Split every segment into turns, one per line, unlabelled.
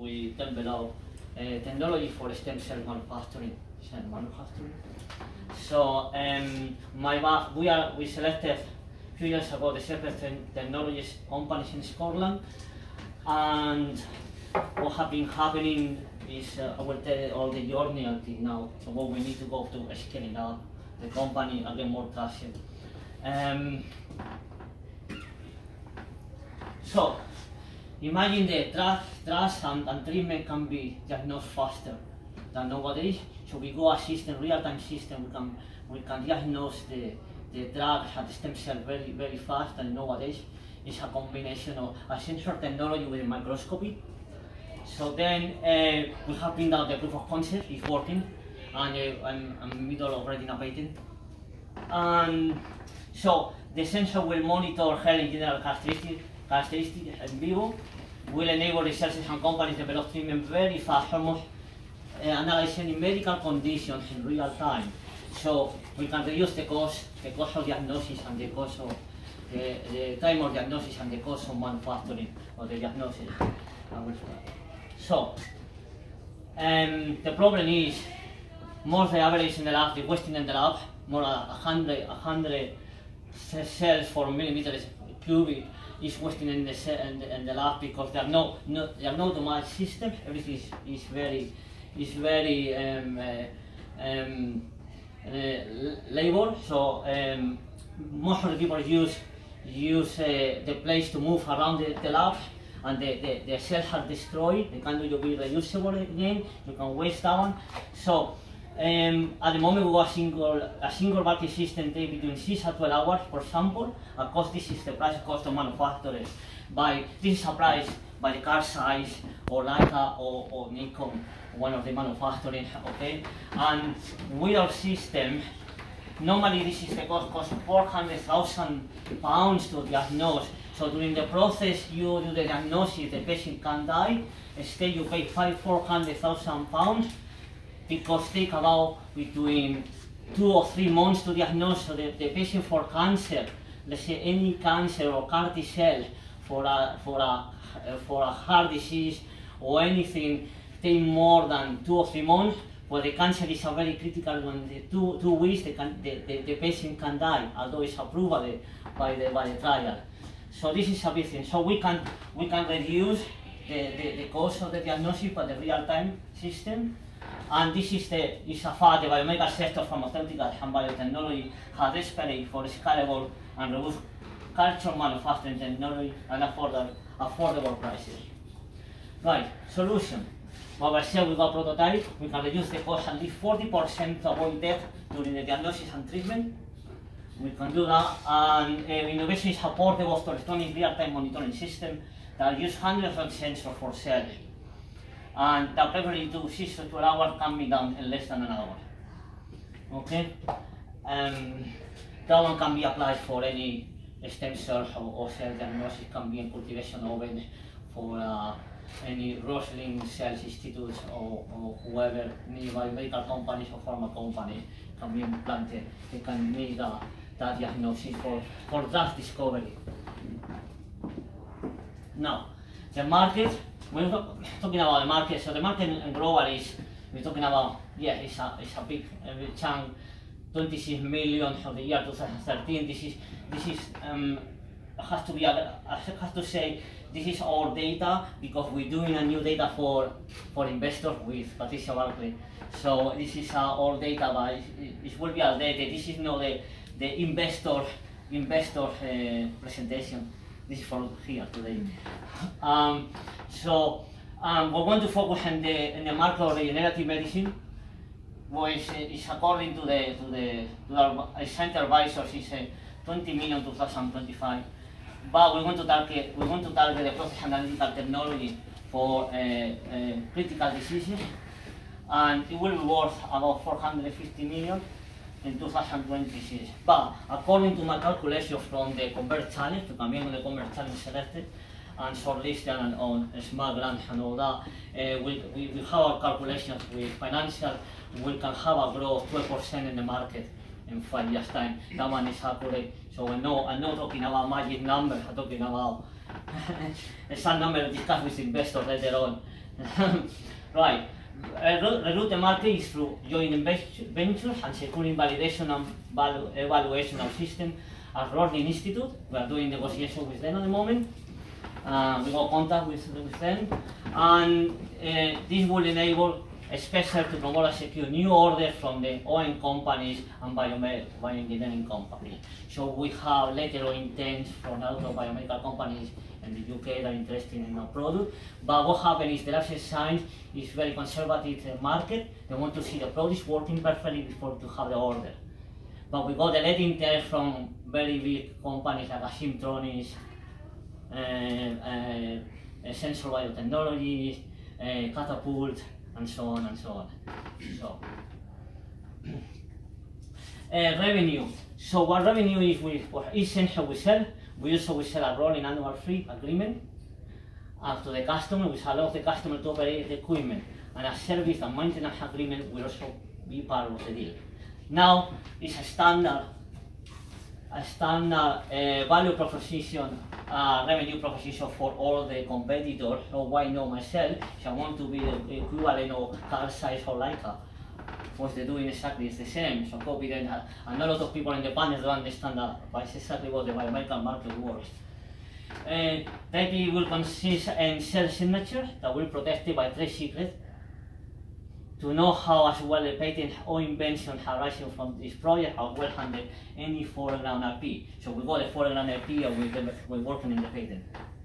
we developed technology for stem cell manufacturing. So we selected a few years ago the Spectcell technologies companies in Scotland, and what has been happening is I will tell you all the journey until now. So what we need to go to scaling up the company and get more traction. So imagine the drugs and treatment can be diagnosed faster than nowadays. So we go a system, real-time system. We can diagnose the drugs and the stem cell very fast. And nowadays it's a combination of a sensor technology with a microscopy. So then we have been down the proof of concept. It's working, and I'm in the middle of writing a patent. And so the sensor will monitor health and general characteristics in vivo. Will enable researchers and companies develop treatment very fast, almost analyzing medical conditions in real time. So we can reduce the cost of diagnosis and the cost of the time of diagnosis and the cost of manufacturing of the diagnosis. So the problem is more the average in the lab, the wasting in the lab, more 100 cells per millimeter cubic is wasting in the lab because there are no automatic systems. Everything is very labor. So most of the people use the place to move around the lab, and the cells are destroyed. They can't be reusable again. You can waste that one. So at the moment we have a single bulky system take between 6 and 12 hours per sample. Of course, this is the price cost of manufacturers. This is a price by the car size or Leica or Nikon, one of the manufacturing. Okay, and with our system, normally this is the cost 400,000 pounds to diagnose. So during the process you do the diagnosis, the patient can die. Instead you pay 400,000 pounds because take about between 2 or 3 months to diagnose. So the patient for cancer, let's say any cancer or CAR T cell for a heart disease or anything, take more than 2 or 3 months. Well, the cancer is a very critical one. The two weeks the patient can die, although it's approved by the trial. So this is a big thing. So we can reduce the cost of the diagnosis by the real-time system. And this is a fact. The biomedical sector, pharmaceutical and biotechnology, has desperate for scalable and robust culture manufacturing technology and affordable prices. Right, solution. Well, I said we got prototype. We can reduce the cost at least 40% to avoid death during the diagnosis and treatment. We can do that. And innovation is a portable electronic real-time monitoring system that uses hundreds of sensors for cells. And that preferably to 6 to 12 hours can be done in less than an hour. Okay? That one can be applied for any stem cell or cell diagnosis. Can be in cultivation ovens for any Rosling Cells Institutes or whoever, medical companies or pharma companies can be implanted. They can make that diagnosis for drug discovery. Now, the market, we're talking about the market. So the market in global is, we're talking about, yeah, it's a big chunk, 26 million for the year 2013. This is I have to say, this is our data because we're doing a new data for investors with Patricia Barclay. So this is our data, but it will be outdated. This is not the investor presentation. This is for here today. So we want to focus on the market of regenerative medicine, which is according to our center advisors is 20 million 2025. But we want to target the process analytical technology for critical diseases, and it will be worth about 450 million in 2026. But according to my calculation from the Convert Challenge, también the Convert Challenge selected and shortlisted and on smart grants and all that, we have our calculations with financial. We can have a growth 12% in the market in 5 years' time. That one is accurate. So I'm not talking about magic numbers. I'm talking about some numbers discussed with investors later on. Right. Route the market is through joint ventures and securing validation and evaluation of system at Rolling Institute. We are doing negotiation with them at the moment. We got contact with them, and this will enable Spectcell to promote and secure new orders from the OEM companies and bioengineering companies. So we have letter of intent from a lot of biomedical companies in the UK that are interested in our product. But what happens is the life science is very conservative market. They want to see the product working perfectly before to have the order. But we got the letter intent from very big companies like Asimtronics, Sensor Biotechnologies, Catapult, and so on and so on. So, revenue. So what revenue is what essential we sell. We also sell a rolling annual fee agreement to the customer, which allows the customer to operate the equipment, and a service and maintenance agreement will also be part of the deal. Now, it's a standard value proposition, revenue proposition for all the competitors. So why not myself? If I want to be the equivalent of Carl Zeiss or Leica, what they're doing exactly is the same. So copy them, and a lot of people in the panel don't understand that, but it's exactly what the biomedical market works. The IP will consist in cell signatures that will be protected by trade secret. To know how as well the patent or invention arising from this project are well handled any foreground IP. So we got the foreground IP and we're working in the patent.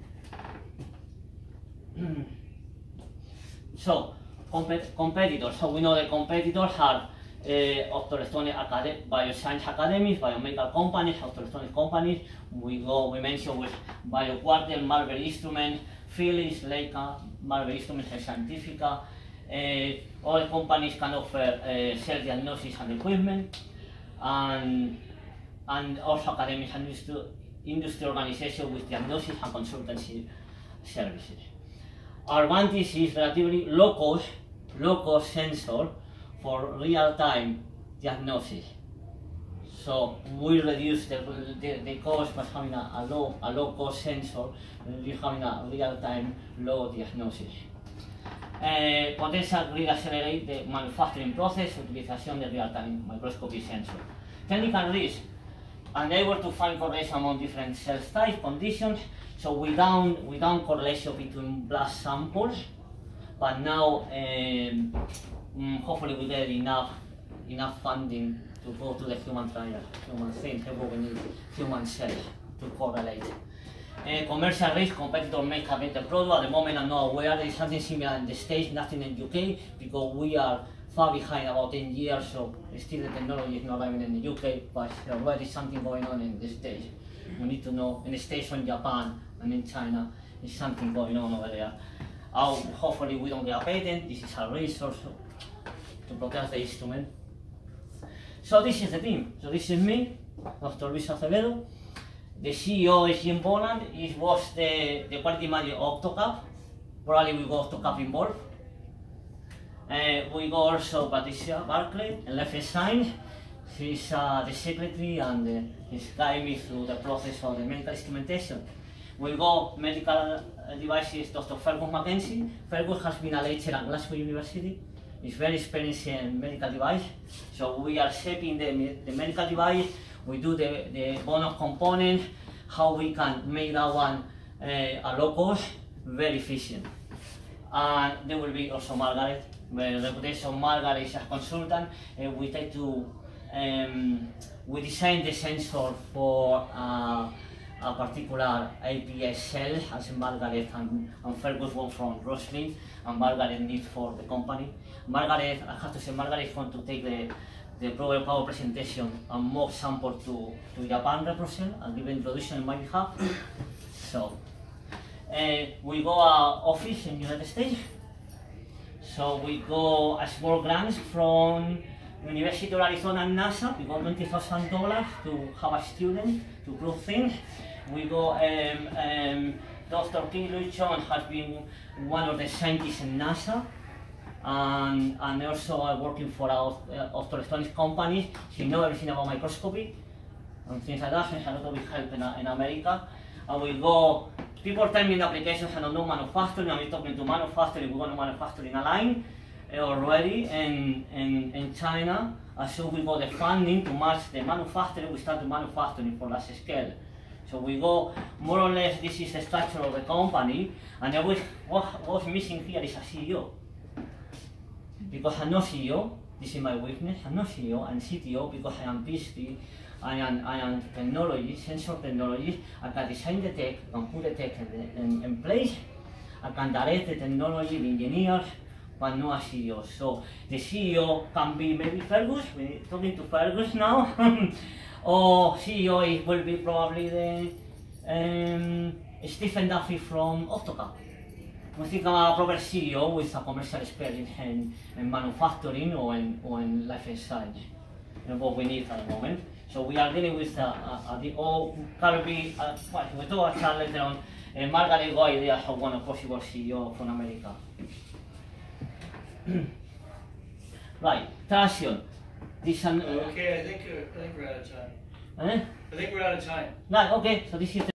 So competitors. So we know the competitors are optoelectronic bioscience academies, biomedical companies, optoelectronic companies. We mentioned with BioQuarter, Marvel Instruments, Philips, Leica, Marvel Instruments, Scientifica. All companies can offer cell diagnosis and equipment, and also academic and industry organizations with diagnosis and consultancy services. Our advantage is relatively low cost sensor for real-time diagnosis. So we reduce the cost by having a low cost sensor, we're having a real-time low diagnosis. Potential will accelerate the manufacturing process, utilization of the real-time microscopy sensor. Technical risk, unable to find correlation among different cell types, conditions. So we don't correlation between blood samples, but now hopefully we get enough funding to go to the human trial, human thing, we need human cells to correlate. Commercial risk, competitor may have better product. At the moment I'm not aware there is something similar in the States, nothing in the UK, because we are far behind about 10 years, so still the technology is not arriving in the UK, but already something going on in the States. We need to know in the States or in Japan and in China, there's something going on over there. Hopefully we don't get a patent, this is a risk also to protect the instrument. So this is the team. So this is me, Dr. Acevedo. The CEO is Jim Boland. He was the quality manager of OptoCap. Probably we got OptoCap involved. We got also Patricia Barclay and left side. She's the secretary and he's guiding me through the process of the medical instrumentation. We got medical devices, Dr. Fergus Mackenzie. Fergus has been a lecturer at Glasgow University. He's very experienced in medical device. So we are shaping the medical device. We do the bonus component, how we can make that one a low cost, very efficient. And there will be also Margaret, the reputation of Margaret is a consultant. We try to, we design the sensor for a particular APS cell, as Margaret and Fergus one from Roslin, and Margaret needs for the company. Margaret, I have to say, Margaret is going to take the proper power presentation and mock sample to Japan represent and give introduction in my behalf. So we go office in United States. So we go a small grants from University of Arizona and NASA. We got $20,000 to have a student to prove things. We go Dr. King Luchon has been one of the scientists in NASA. And also working for optoelectronics companies. She knows everything about microscopy and things like that. She has a lot of help in America. And we go people tell me in the applications I don't know manufacturing. I'm talking to manufacturing. We're going to manufacturing a line already in China. So we got the funding to match the manufacturing. We start manufacturing for large scale. So we go more or less. This is the structure of the company, and then what's missing here is a CEO. Because I'm not CEO. This is my weakness. I'm not CEO. I'm CTO because I am PhD. I am technology, sensor technology. I can design the tech, I can put the tech in place. I can direct the technology, the engineers, but not a CEO. So the CEO can be maybe Fergus. We're talking to Fergus now. Or CEO will be probably the Stephen Duffy from Octocap. We think about a proper CEO with a commercial experience in manufacturing or in life science. And what we need at the moment. So we are dealing with the old Carby, we talk about later on, Margaret got ideas of one possible CEO from America. Right, traction. This
okay, I think we're out of time.
Eh?
I think we're out of time.
Right, okay, so this is